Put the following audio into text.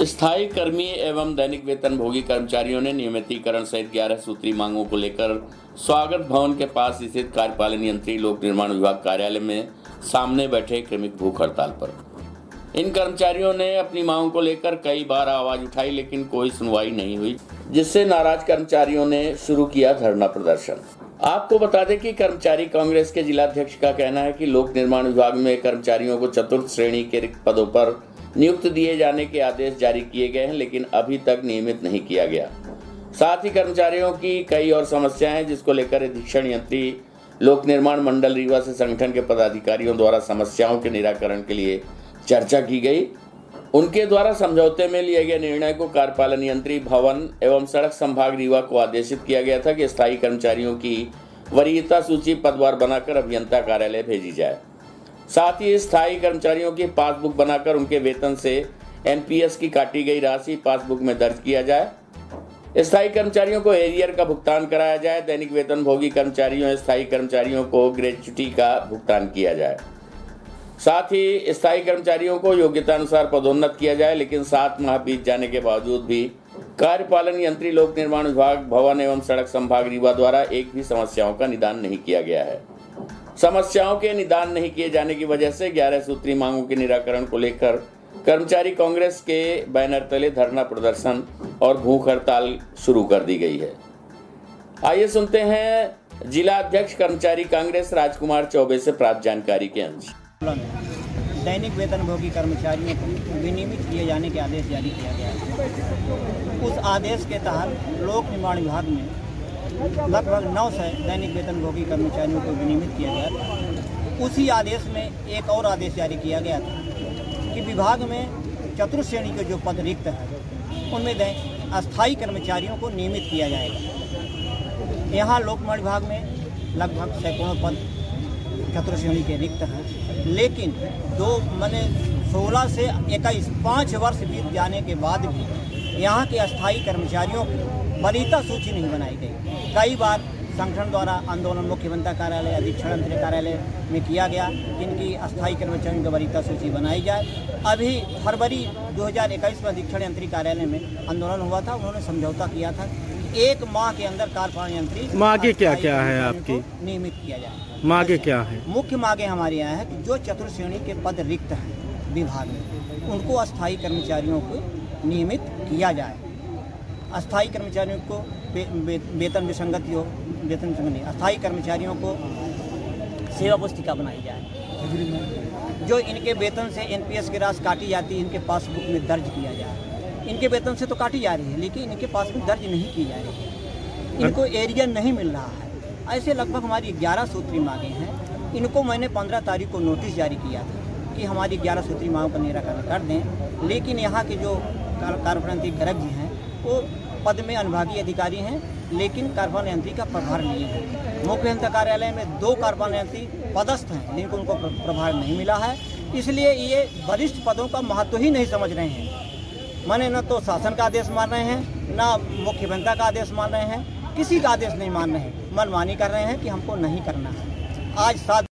स्थायी कर्मी एवं दैनिक वेतन भोगी कर्मचारियों ने नियमितीकरण सहित 11 सूत्री मांगों को लेकर स्वागत भवन के पास स्थित कार्यपालन यंत्री लोक निर्माण विभाग कार्यालय में सामने बैठे क्रमिक भूख हड़ताल पर। इन कर्मचारियों ने अपनी मांगों को लेकर कई बार आवाज उठाई, लेकिन कोई सुनवाई नहीं हुई, जिससे नाराज कर्मचारियों ने शुरू किया धरना प्रदर्शन। आपको बता दें कि कर्मचारी कांग्रेस के जिलाध्यक्ष का कहना है कि लोक निर्माण विभाग में कर्मचारियों को चतुर्थ श्रेणी के रिक्त पदों पर नियुक्त दिए जाने के आदेश जारी किए गए हैं, लेकिन अभी तक नियमित नहीं किया गया। साथ ही कर्मचारियों की कई और समस्याएं हैं, जिसको लेकर अधीक्षण यंत्री लोक निर्माण मंडल रीवा से संगठन के पदाधिकारियों द्वारा समस्याओं के निराकरण के लिए चर्चा की गई। उनके द्वारा समझौते में लिए गए निर्णय को कार्यपालन यंत्री भवन एवं सड़क संभाग रीवा को आदेशित किया गया था कि स्थायी कर्मचारियों की वरीयता सूची पदवार बनाकर अभियंता कार्यालय भेजी जाए। साथ ही स्थायी कर्मचारियों की पासबुक बनाकर उनके वेतन से एनपीएस की काटी गई राशि पासबुक में दर्ज किया जाए। स्थायी कर्मचारियों को एरियर का भुगतान कराया जाए। दैनिक वेतन भोगी कर्मचारियों स्थायी कर्मचारियों को ग्रेच्युटी का भुगतान किया जाए। साथ ही स्थायी कर्मचारियों को योग्यता अनुसार पदोन्नत किया जाए, लेकिन 7 माह बीत जाने के बावजूद भी कार्यपालन यंत्री लोक निर्माण विभाग भवन एवं सड़क संभाग रीवा द्वारा एक भी समस्याओं का निदान नहीं किया गया है। समस्याओं के निदान नहीं किए जाने की वजह से 11 सूत्री मांगों के निराकरण को लेकर कर्मचारी कांग्रेस के बैनर तले धरना प्रदर्शन और भूख हड़ताल शुरू कर दी गई है। आइए सुनते हैं जिला अध्यक्ष कर्मचारी कांग्रेस राजकुमार चौबे से प्राप्त जानकारी के अंश। दैनिक वेतन भोगी कर्मचारियों को विनियमित किए जाने के आदेश जारी किया गया है। उस आदेश के तहत लोक निर्माण विभाग में लगभग 900 दैनिक वेतन भोगी कर्मचारियों को विनियमित किया गया था। उसी आदेश में एक और आदेश जारी किया गया था कि विभाग में चतुर्थ श्रेणी के जो पद रिक्त हैं उनमें अस्थायी कर्मचारियों को नियमित किया जाएगा। यहाँ लोक निर्माण विभाग में लगभग सैकड़ों पद चतुर्थ श्रेणी के रिक्त हैं, लेकिन 16 से 21 5 वर्ष बीत जाने के बाद भी यहाँ के अस्थायी कर्मचारियों की वरीयता सूची नहीं बनाई गई। कई बार संगठन द्वारा आंदोलन मुख्य अभियंता कार्यालय अधीक्षण यंत्री कार्यालय में किया गया कि इनकी अस्थायी कर्मचारियों की वरीयता सूची बनाई जाए। अभी फरवरी 2021 में अधीक्षण यंत्री कार्यालय में आंदोलन हुआ था। उन्होंने समझौता किया था कि 1 माह के अंदर कार्यपालन यंत्री मांगे क्या है आपकी नियमित किया जाए। मांगे क्या है? मुख्य मांगे हमारे यहाँ है कि जो चतुर्थ श्रेणी के पद रिक्त हैं विभाग में, उनको अस्थायी कर्मचारियों को नियमित किया जाए। अस्थायी कर्मचारियों को वेतन विसंगति हो, वेतन नहीं, अस्थायी कर्मचारियों को सेवा पुस्तिका बनाई जाए। जो इनके वेतन से एनपीएस की राशि काटी जाती है, इनके पासबुक में दर्ज किया जाए। इनके वेतन से तो काटी जा रही है, लेकिन इनके पास में दर्ज नहीं की जा रही है। इनको एरियर नहीं मिल रहा है। ऐसे लगभग हमारी 11 सूत्री मांगे हैं। इनको मैंने 15 तारीख को नोटिस जारी किया था कि हमारी 11 सूत्री मांगों का निराकरण कर दें, लेकिन यहाँ के जो कार्यपालन यंत्री गर्ग जी हैं वो पद में अनुभागीय अधिकारी हैं, लेकिन कार्यपालन यंत्री का प्रभार नहीं है। मुख्य अभियंता कार्यालय में 2 कार्यपालन यंत्री पदस्थ हैं, जिनको उनको प्रभार नहीं मिला है। इसलिए ये वरिष्ठ पदों का महत्व ही नहीं समझ रहे हैं। माने न तो शासन का आदेश मान रहे हैं, न मुख्य अभियंता का आदेश मान रहे हैं, किसी का आदेश नहीं मान रहे हैं। मनमानी कर रहे हैं कि हमको नहीं करना है। आज 7